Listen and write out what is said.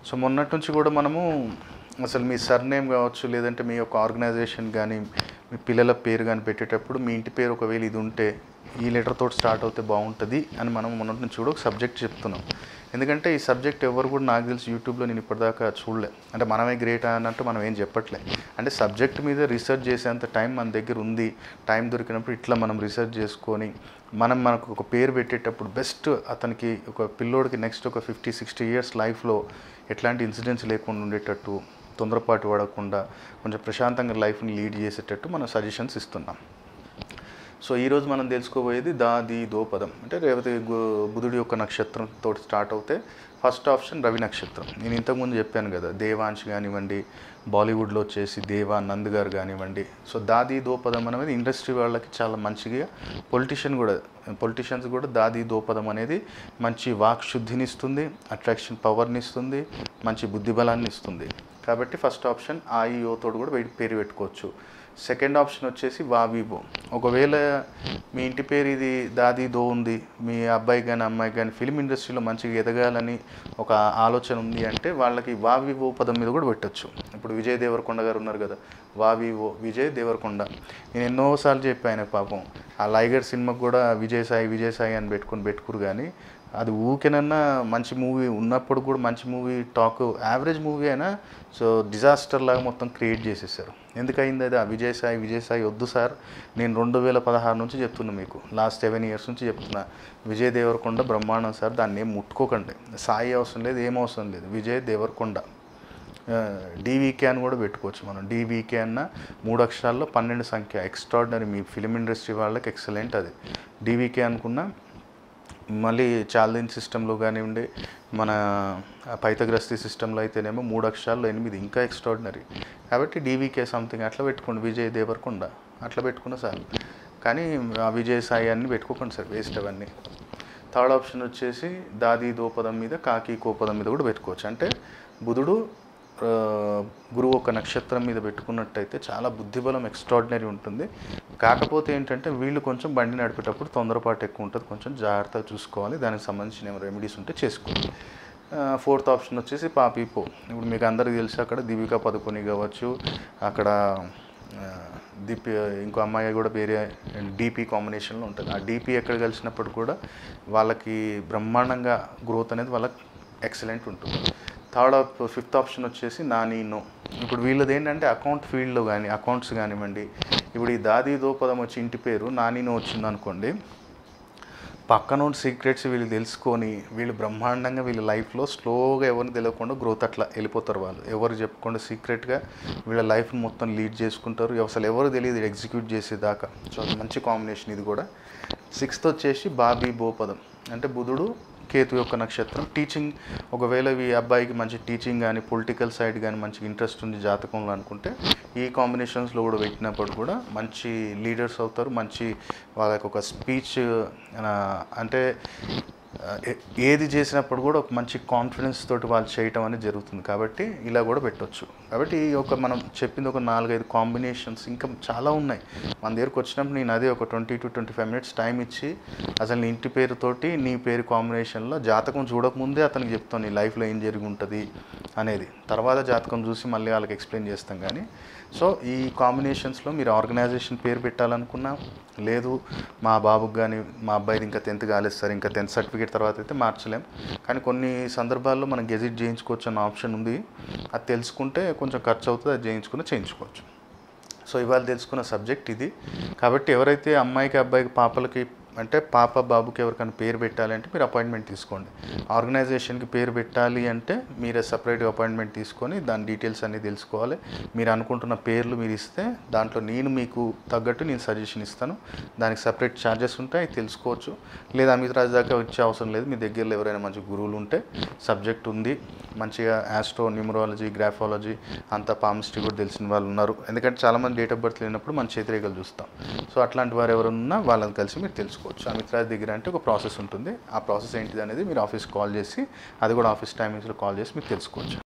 So మొన్నటి నుంచి కూడా మనము అసలు మీ సర్నేమ్ కావచ్చు, లేదంటే మీ యొక్క ఆర్గనైజేషన్ కానీ, మీ పిల్లల పేరు కానీ పెట్టేటప్పుడు మీ ఇంటి పేరు ఒకవేళ ఇది ఉంటే ఈ లెటర్ తోటి స్టార్ట్ అవుతే బాగుంటుంది అని మనం మొన్నటి నుంచి కూడా ఒక సబ్జెక్ట్ చెప్తున్నాం. ఎందుకంటే ఈ సబ్జెక్ట్ ఎవరు కూడా నాకు తెలిసి యూట్యూబ్లో నేను ఇప్పటిదాకా చూడలే. అంటే మనమే గ్రేట్ అన్నట్టు మనం ఏం చెప్పట్లే. అంటే సబ్జెక్ట్ మీద రీసెర్చ్ చేసేంత టైం మన దగ్గర ఉంది. టైం దొరికినప్పుడు ఇట్లా మనం రీసెర్చ్ చేసుకొని మనకు ఒక పేరు పెట్టేటప్పుడు బెస్ట్ అతనికి ఒక పిల్లోడికి నెక్స్ట్ ఒక 50-60 ఇయర్స్ లైఫ్లో ఎట్లాంటి ఇన్సిడెంట్స్ లేకుండా ఉండేటట్టు, తొందరపాటు పడకుండా కొంచెం ప్రశాంతంగా లైఫ్ని లీడ్ చేసేటట్టు మనం సజెషన్స్ ఇస్తున్నాం. సో ఈరోజు మనం తెలుసుకోబోయేది దా ది దో పదం. అంటే రేవతి బుధుడి యొక్క నక్షత్రంతో స్టార్ట్ అవుతే ఫస్ట్ ఆప్షన్ రవి నక్షత్రం. నేను ఇంతకుముందు చెప్పాను కదా, దేవాంశ్ కానివ్వండి, బాలీవుడ్లో వచ్చేసి దేవా నంద్ గారు కానివ్వండి. సో దాది దో పదం అనేది ఇండస్ట్రీ వాళ్ళకి చాలా మంచిగా, పొలిటీషియన్స్ కూడా దాది దో పదం అనేది మంచి వాక్ శుద్ధిని ఇస్తుంది, అట్రాక్షన్ పవర్ని ఇస్తుంది, మంచి బుద్ధిబలాన్ని ఇస్తుంది. కాబట్టి ఫస్ట్ ఆప్షన్ ఆ ఈ ఓ తోడు కూడా పేరు పెట్టుకోవచ్చు. సెకండ్ ఆప్షన్ వచ్చేసి వావివో. ఒకవేళ మీ ఇంటి పేరు ఇది దాది దో ఉంది, మీ అబ్బాయి కానీ అమ్మాయి కానీ ఫిలిం ఇండస్ట్రీలో మంచిగా ఎదగాలని ఒక ఆలోచన ఉంది అంటే వాళ్ళకి వావివో పదం మీద కూడా పెట్టచ్చు. ఇప్పుడు విజయ్ దేవరకొండ గారు ఉన్నారు కదా, వావివో విజయ్ దేవరకొండ. నేను ఎన్నోసార్లు చెప్పాను పాపం, ఆ లైగర్ సినిమాకు కూడా విజయ్ సాయి అని పెట్టుకురు కానీ అది ఊకేనన్నా మంచి మూవీ ఉన్నప్పుడు కూడా మంచి మూవీ టాక్ యావరేజ్ మూవీ అయినా సో డిజాస్టర్ లాగా మొత్తం క్రియేట్ చేసేసారు. ఎందుకయింది అది? ఆ విజయ్ సాయి వద్దు సార్. నేను 2016 నుంచి చెప్తున్నా మీకు, లాస్ట్ 7 ఇయర్స్ నుంచి చెప్తున్నా, విజయ్ దేవరకొండ బ్రహ్మాండం సార్, దాన్ని ఏం ముట్టుకోకండి. సాయి అవసరం లేదు, ఏం అవసరం లేదు, విజయ్ దేవరకొండ. డీవీకే అని కూడా పెట్టుకోవచ్చు మనం. డీవీకే అన్న 3 అక్షరాల్లో 12 సంఖ్య, ఎక్స్ట్రాడినరీ. మీ ఫిలిం ఇండస్ట్రీ వాళ్ళకి ఎక్సలెంట్ అది. డీవీకే అనుకున్నా మళ్ళీ చాల్దిన్ సిస్టంలో కానివ్వండి, మన పైథాగరస్ సిస్టంలో అయితేనేమో 3 అక్షరాల్లో 8, ఇంకా ఎక్స్ట్రాడినరీ. కాబట్టి డీవీకే సంథింగ్ అట్లా పెట్టుకోండి, విజయ్ దేవరకొండ అట్లా పెట్టుకున్న సార్. కానీ ఆ విజయ్ సాయి అన్ని పెట్టుకోకండి సార్, వేస్ట్ అవన్నీ. థర్డ్ ఆప్షన్ వచ్చేసి దాది దో పదం మీద కాకి కో పదం మీద కూడా పెట్టుకోవచ్చు. అంటే బుధుడు గురువు ఒక నక్షత్రం మీద పెట్టుకున్నట్టయితే చాలా బుద్ధిబలం ఎక్స్ట్రాడినరీ ఉంటుంది. కాకపోతే ఏంటంటే వీళ్ళు కొంచెం బండి నడిపేటప్పుడు తొందరపాటు ఎక్కువ ఉంటుంది, కొంచెం జాగ్రత్తగా చూసుకోవాలి. దానికి సంబంధించిన రెమెడీస్ ఉంటే చేసుకోవాలి. ఫోర్త్ ఆప్షన్ వచ్చేసి పాపీపో. ఇప్పుడు మీకు అందరికీ తెలిసి అక్కడ దీపికా పదుకొని కావచ్చు, అక్కడ ఇంకో అమ్మాయి కూడా వేరే డీపీ కాంబినేషన్లో ఉంటుంది. ఆ డీపీ ఎక్కడ కలిసినప్పుడు కూడా వాళ్ళకి బ్రహ్మాండంగా గ్రోత్ అనేది వాళ్ళకి ఎక్సలెంట్ ఉంటుంది. ఫిఫ్త్ ఆప్షన్ వచ్చేసి నానీనో. ఇప్పుడు వీళ్ళది ఏంటంటే అకౌంట్ ఫీల్డ్లో కానీ, అకౌంట్స్ కానివ్వండి, ఇప్పుడు ఈ దాది దో పదం వచ్చి ఇంటి పేరు నానీనో వచ్చింది అనుకోండి, పక్కన సీక్రెట్స్ వీళ్ళు తెలుసుకొని వీళ్ళు బ్రహ్మాండంగా వీళ్ళ లైఫ్లో స్లోగా ఎవరిని తెలియకుండా గ్రోత్ అట్లా వెళ్ళిపోతారు. వాళ్ళు ఎవరు చెప్పకుండా సీక్రెట్గా వీళ్ళ లైఫ్ని మొత్తం లీడ్ చేసుకుంటారు. అసలు ఎవరు తెలియదు ఎగ్జిక్యూట్ చేసేదాకా. సో మంచి కాంబినేషన్ ఇది కూడా. సిక్స్త్ వచ్చేసి బాబీ బో పదం. అంటే బుధుడు కేతు యొక్క నక్షత్రం. టీచింగ్, ఒకవేళ ఈ అబ్బాయికి మంచి టీచింగ్ కానీ, పొలిటికల్ సైడ్ కానీ మంచి ఇంట్రెస్ట్ ఉంది జాతకంలో అనుకుంటే ఈ కాంబినేషన్స్లో కూడా పెట్టినప్పుడు కూడా మంచి లీడర్స్ అవుతారు. మంచి వాళ్ళకి ఒక స్పీచ్ అంటే ఏది చేసినప్పుడు కూడా ఒక మంచి కాన్ఫిడెన్స్ తోటి వాళ్ళు చేయటం అనేది జరుగుతుంది. కాబట్టి ఇలా కూడా పెట్టవచ్చు. కాబట్టి మనం చెప్పింది ఒక 4-5 కాంబినేషన్స్, ఇంకా చాలా ఉన్నాయి. మన దగ్గరకు వచ్చినప్పుడు నేను అదే ఒక 20-25 మినిట్స్ టైం ఇచ్చి అసలు నీ ఇంటి పేరుతోటి నీ పేరు కాంబినేషన్లో జాతకం చూడకముందే అతనికి చెప్తాను నీ లైఫ్లో ఏం జరిగి ఉంటుంది అనేది. తర్వాత జాతకం చూసి మళ్ళీ వాళ్ళకి ఎక్స్ప్లెయిన్ చేస్తాం. కానీ సో ఈ కాంబినేషన్స్లో మీరు ఆర్గనైజేషన్ పేరు పెట్టాలనుకున్నా, లేదు మా బాబుకి కానీ మా అబ్బాయిది ఇంకా 10th కాలేదు సార్, ఇంకా 10th సర్టిఫికేట్ తర్వాత అయితే మార్చలేం, కానీ కొన్ని సందర్భాల్లో మనం గెజిట్ చేయించుకోవచ్చు అన్న ఆప్షన్ ఉంది. అది తెలుసుకుంటే కొంచెం ఖర్చు అవుతుంది, అది చేయించుకోవచ్చు. సో ఇవాళ తెలుసుకున్న సబ్జెక్ట్ ఇది. కాబట్టి ఎవరైతే అమ్మాయికి అబ్బాయికి పాపలకి అంటే పాప బాబుకి ఎవరికైనా పేరు పెట్టాలి అంటే మీరు అపాయింట్మెంట్ తీసుకోండి. ఆర్గనైజేషన్కి పేరు పెట్టాలి అంటే మీరే సపరేట్గా అపాయింట్మెంట్ తీసుకొని దాని డీటెయిల్స్ అన్నీ తెలుసుకోవాలి. మీరు అనుకుంటున్న పేర్లు మీరు ఇస్తే దాంట్లో నేను మీకు తగ్గట్టు నేను సజెషన్ ఇస్తాను. దానికి సపరేట్ ఛార్జెస్ ఉంటాయి, తెలుసుకోవచ్చు. లేదా అమిత్ రాజు దాకా వచ్చే అవసరం లేదు. మీ దగ్గరలో ఎవరైనా మంచి గురువులు ఉంటే, సబ్జెక్ట్ ఉంది మంచిగా, ఆస్ట్రో, న్యూమరాలజీ, గ్రాఫాలజీ అంతా, పామిస్ట్రీ కూడా తెలిసిన వాళ్ళు ఉన్నారు. ఎందుకంటే చాలామంది డేట్ ఆఫ్ బర్త్ లేనప్పుడు మన చేతిరేఖలు చూస్తాం. సో అట్లాంటి వారు ఎవరున్నా వాళ్ళని కలిసి మీరు తెలుసుకోవచ్చు. అమిత్ రాజ్ దగ్గర అంటే ఒక ప్రాసెస్ ఉంటుంది. ఆ ప్రాసెస్ ఏంటిది అనేది మీరు ఆఫీస్కి కాల్ చేసి, అది కూడా ఆఫీస్ టైమింగ్స్లో కాల్ చేసి మీరు తెలుసుకోవచ్చు.